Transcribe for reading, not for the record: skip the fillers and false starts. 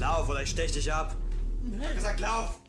Lauf oder ich stech dich ab. Ich hab gesagt, lauf!